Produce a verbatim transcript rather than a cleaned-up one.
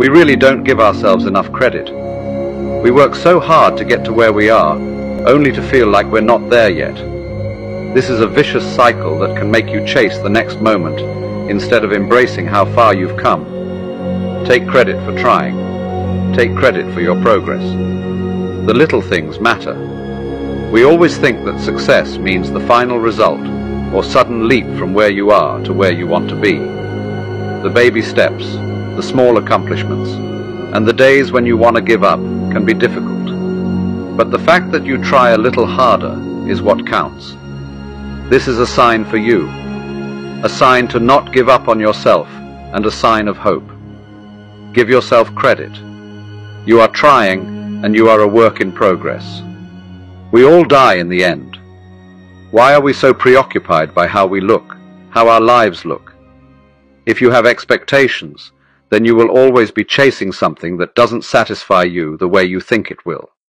We really don't give ourselves enough credit. We work so hard to get to where we are, only to feel like we're not there yet. This is a vicious cycle that can make you chase the next moment instead of embracing how far you've come. Take credit for trying. Take credit for your progress. The little things matter. We always think that success means the final result or sudden leap from where you are to where you want to be. The baby steps, the small accomplishments, and the days when you want to give up can be difficult. But the fact that you try a little harder is what counts. This is a sign for you, a sign to not give up on yourself and a sign of hope. Give yourself credit. You are trying and you are a work in progress. We all die in the end. Why are we so preoccupied by how we look, how our lives look? If you have expectations, then you will always be chasing something that doesn't satisfy you the way you think it will.